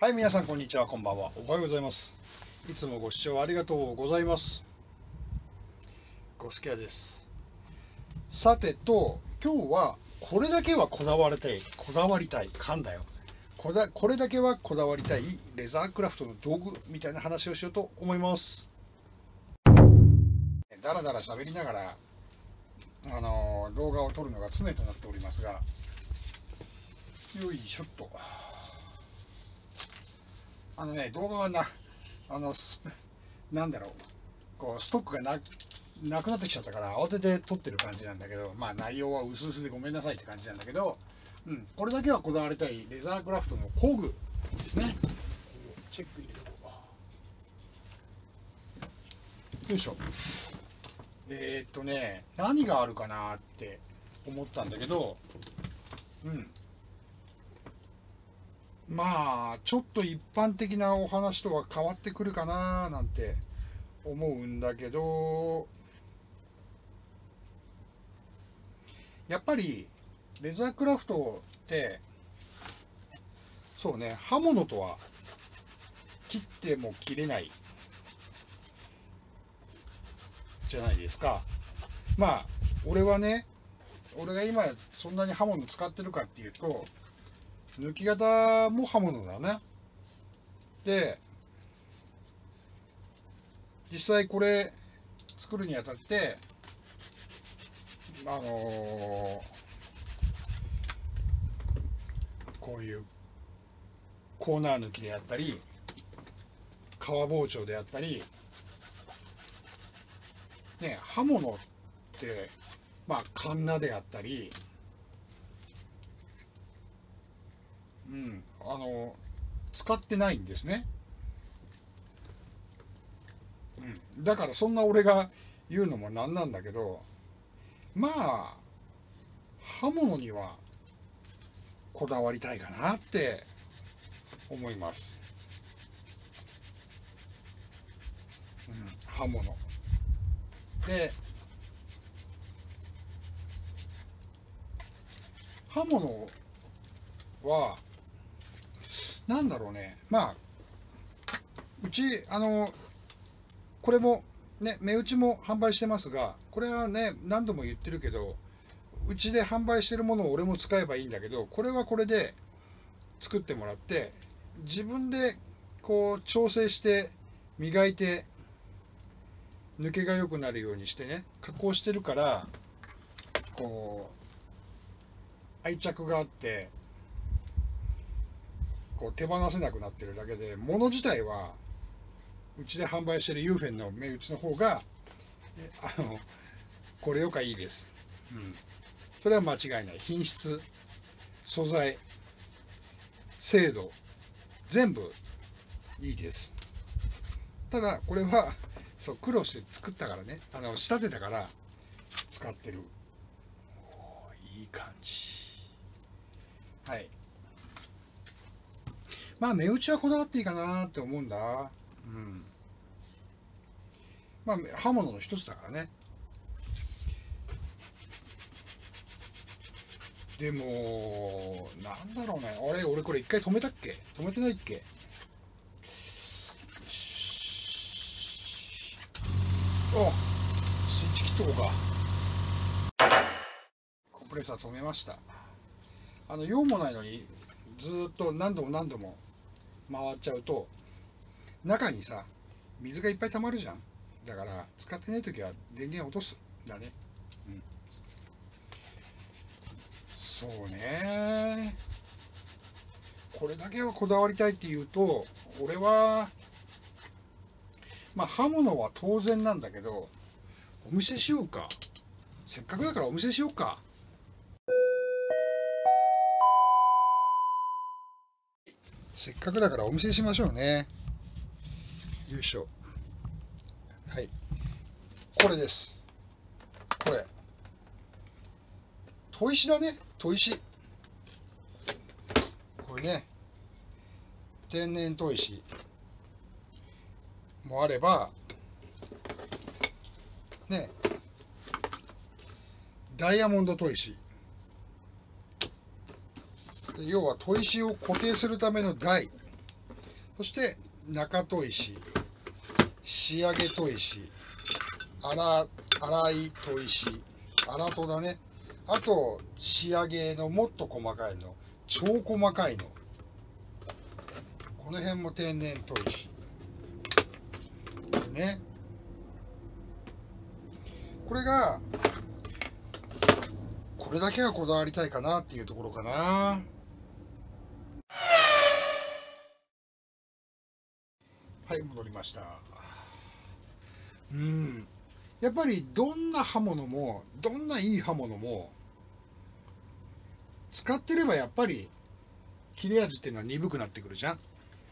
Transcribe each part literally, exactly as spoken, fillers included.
はい、皆さんこんにちは、こんばんは。おはようございます。いつもご視聴ありがとうございます。ゴスケアです。さてと、今日はこれだけはこだわりたい、こだわりたい、噛んだよ。こだこれだけはこだわりたいレザークラフトの道具みたいな話をしようと思います。だらだら喋りながら、あのー、動画を撮るのが常となっておりますが、よいしょっと。あのね、動画がな、あの、なんだろう、こう、ストックがな、なくなってきちゃったから、慌てて撮ってる感じなんだけど、まあ内容は薄々でごめんなさいって感じなんだけど、うん、これだけはこだわりたいレザークラフトの工具ですね。チェック入れとこう。よいしょ。えー、っとね、何があるかなって思ったんだけど、うん。まあちょっと一般的なお話とは変わってくるかななんて思うんだけど、やっぱりレザークラフトってそうね、刃物とは切っても切れないじゃないですか。まあ俺はね、俺が今そんなに刃物使ってるかっていうと、抜き型も刃物だね。で実際これ作るにあたってあのー、こういうコーナー抜きであったり革包丁であったりね、刃物ってまあカンナであったり、うんあの使ってないんですね。うん、だからそんな俺が言うのもなんなんだけど、まあ刃物にはこだわりたいかなって思います。うん、刃物で刃物はなんだろうね、まあうちあのこれもね、目打ちも販売してますが、これはね何度も言ってるけど、うちで販売してるものを俺も使えばいいんだけど、これはこれで作ってもらって自分でこう調整して磨いて抜けが良くなるようにしてね加工してるから、こう愛着があってこう手放せなくなってるだけで、物自体はうちで販売してるユーフェンの目打ちの方があのこれよかいいです、うん、それは間違いない。品質、素材、精度全部いいです。ただこれはそう苦労して作ったからね、あの仕立てたから使ってる。いい感じ。はい、まあ目打ちはこだわっていいかなって思うんだ。うん、まあ刃物の一つだからね。でもなんだろうね、あれ俺これ一回止めたっけ、止めてないっけ。おスイッチ切っとこうか。コンプレッサー止めました。あの用もないのにずっと何度も何度も回っちゃうと中にさ水がいっぱい溜まるじゃん。だから使ってない時は電源落とすんだね。うん、そうね、これだけはこだわりたいっていうと、俺はまあ刃物は当然なんだけど、お見せしようか。せっかくだからお見せしようか。せっかくだからお見せしましょうね。よいしょ。はい、これです。これ砥石だね、砥石。これね、天然砥石もあればね、ダイヤモンド砥石、要は砥石を固定するための台そして中砥石、仕上げ砥石、粗粗い砥石、粗砥だね。あと仕上げのもっと細かいの、超細かいの、この辺も天然砥石ね。これがこれだけはこだわりたいかなっていうところかな。はい、戻りました。うん、やっぱりどんな刃物もどんないい刃物も使ってればやっぱり切れ味っていうのは鈍くなってくるじゃん。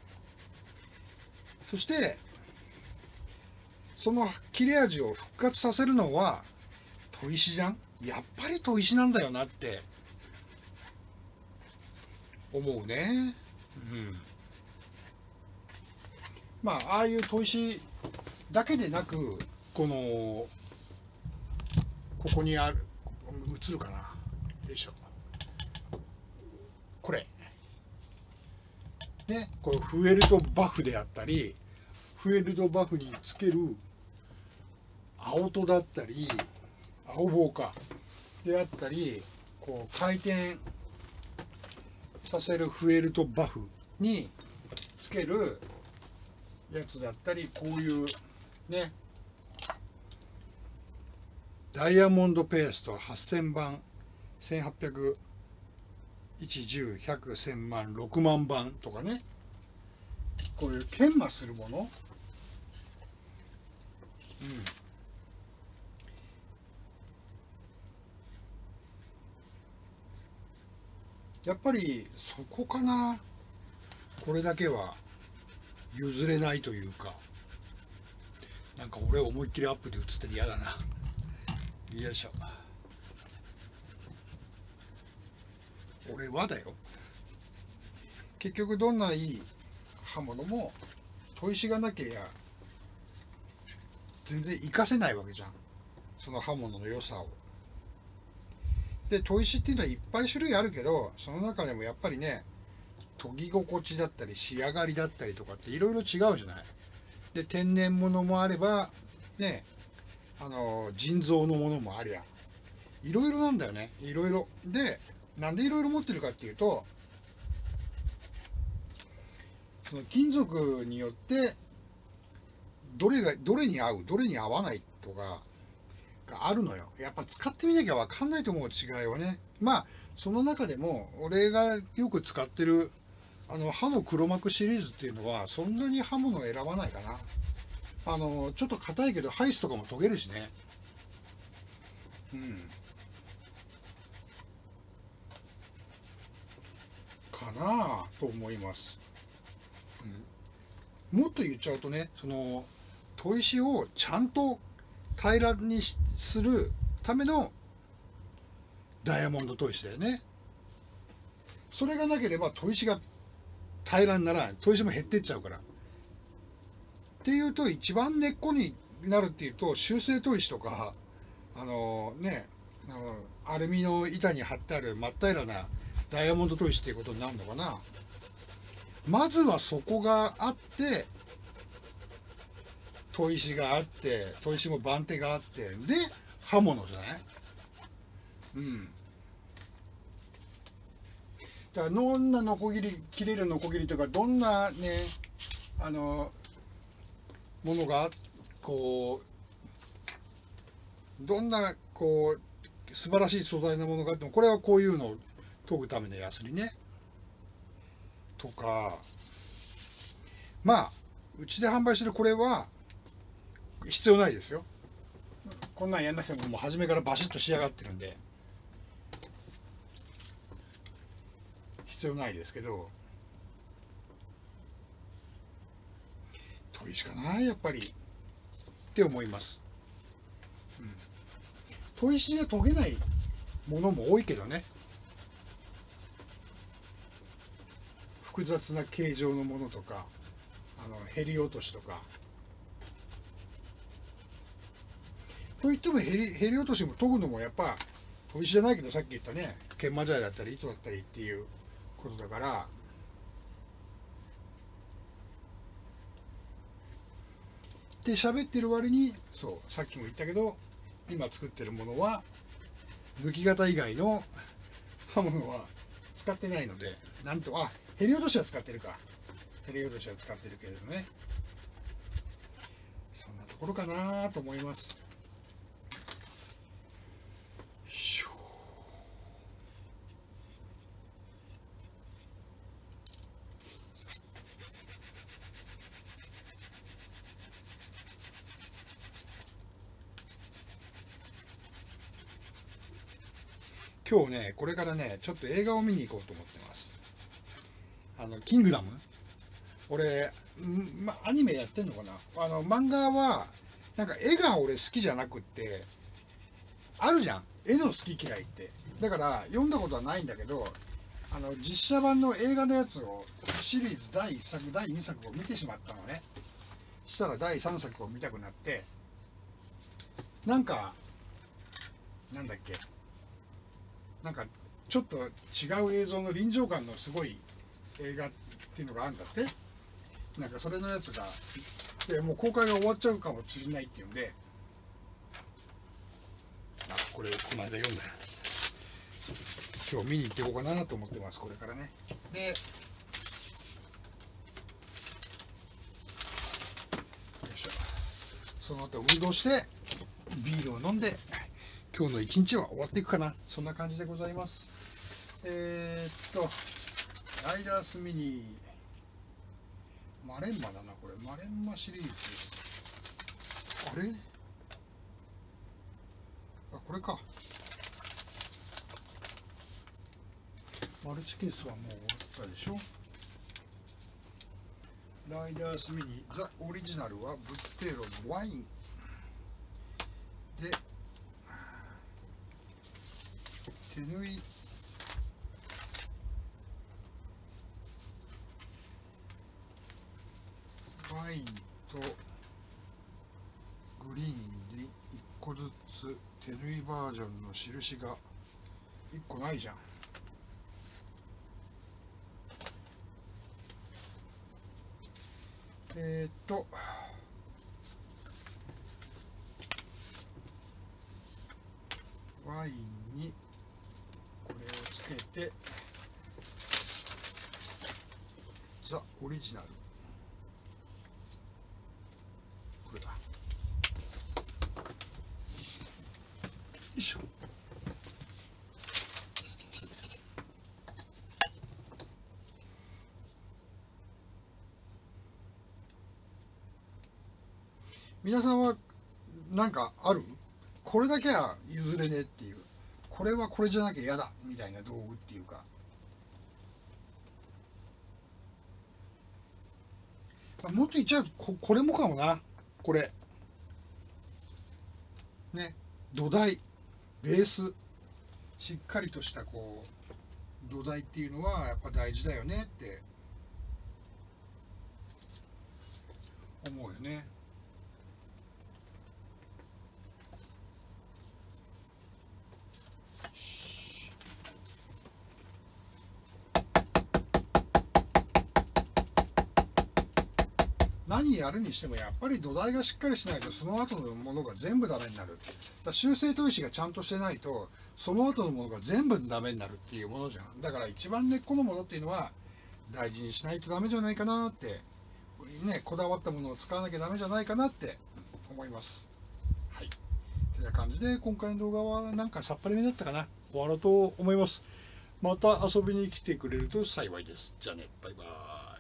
そしてその切れ味を復活させるのは砥石じゃん。やっぱり砥石なんだよなって思うね。うん、まあああいう砥石だけでなく、このここにある、映るかな、よいしょ、これね、これフェルトバフであったり、フェルトバフにつける青砥だったり、青棒かであったり、こう回転させるフェルトバフにつけるやつだったり、こういうね、ダイヤモンドペーストはっせんばん、せんはっぴゃく、いち、じゅう、ひゃく、せんまん、ろくまんばんとかね、こういう研磨するもの、うん、やっぱりそこかな。これだけは譲れないというか、なんか俺思いっきりアップで映ってて嫌だな。よいしょ。俺はだよ。結局どんないい刃物も砥石がなければ全然活かせないわけじゃん、その刃物の良さを。で砥石っていうのはいっぱい種類あるけど、その中でもやっぱりね、研ぎ心地だったり仕上がりだったりとかっていろいろ違うじゃない。で天然物もあればね、あの人造のものもありゃ、いろいろなんだよね。いろいろで、なんでいろいろ持ってるかっていうと、その金属によってどれがどれに合うどれに合わないとかがあるのよ。やっぱ使ってみなきゃ分かんないと思う、違いはね。まあその中でも俺がよく使ってるあの刃の黒幕シリーズっていうのはそんなに刃物を選ばないかな。あのちょっと硬いけどハイスとかも研げるしね。うんかなと思います。うん、もっと言っちゃうとね、その砥石をちゃんと平らにするためのダイヤモンド砥石だよね。それがなければ砥石が平らにならない。砥石も減ってっちゃうから。っていうと、一番根っこになるっていうと修正砥石とか、あのね、あのアルミの板に貼ってある真っ平らなダイヤモンド砥石っていうことになるのかな。まずはそこがあって、砥石があって、砥石も番手があって、で刃物じゃない。うん。だからどんなノコギリ、切れるノコギリとか、どんなね、あのものがこうどんなこう素晴らしい素材のものがあっても、これはこういうのを研ぐためのヤスリねとか、まあうちで販売してるこれは必要ないですよ。こんなんやんなくてももう初めからバシッと仕上がってるんで必要ないですけど、砥石かなやっぱりって思います。うん、砥石で研げないものも多いけどね、複雑な形状のものとか、あのへり落としとか。といってもへり、へり落としも研ぐのもやっぱ砥石じゃないけど、さっき言ったね、研磨材だったり糸だったりっていうことだから、 って喋ってる割に、そうさっきも言ったけど今作ってるものは抜き型以外の刃物は使ってないので、なんとあヘリ落としは使ってるか、ヘリ落としは使ってるけれどね、そんなところかなと思います。今日ね、これからね、ちょっと映画を見に行こうと思ってます。あの、キングダム。俺、ま、アニメやってんのかな。あの、漫画は、なんか絵が俺好きじゃなくって、あるじゃん。絵の好き嫌いって。だから、読んだことはないんだけど、あの、実写版の映画のやつを、シリーズだいいっさく、だいにさくを見てしまったのね。したらだいさんさくを見たくなって、なんか、なんだっけ。なんかちょっと違う映像の臨場感のすごい映画っていうのがあるんだって。なんかそれのやつがでもう公開が終わっちゃうかもしれないっていうんで、あこれこの間読んだよ。今日見に行っていこうかなと思ってます、これからね。でよいしょ、その後運動してビールを飲んで今日の一日は終わっていくかな。そんな感じでございます。えー、っとライダースミニマレンマだな、これマレンマシリーズ。あれあこれか。マルチケースはもう終わったでしょ。ライダースミニザオリジナルはブッテーロのワインで、手縫いワインとグリーンでいっこずつ手縫いバージョンの印がいっこないじゃん。えー、っとワインにこれをつけてザ・オリジナル、これだ。よいしょ。皆さんは何かある？これだけは譲れねえっていう、これはこれじゃなきゃ嫌だみたいな道具っていうか、もっと言っちゃうと こ, これもかもな。これね、土台ベースしっかりとしたこう土台っていうのはやっぱ大事だよねって思うよね。何やるにしてもやっぱり土台がしっかりしないとその後のものが全部ダメになる。だから修正砥石がちゃんとしてないとその後のものが全部ダメになるっていうものじゃん。だから一番根っこのものっていうのは大事にしないとダメじゃないかなって、ね、こだわったものを使わなきゃダメじゃないかなって思います。はい。という感じで今回の動画はなんかさっぱりめだったかな。終わろうと思います。また遊びに来てくれると幸いです。じゃあね、バイバーイ。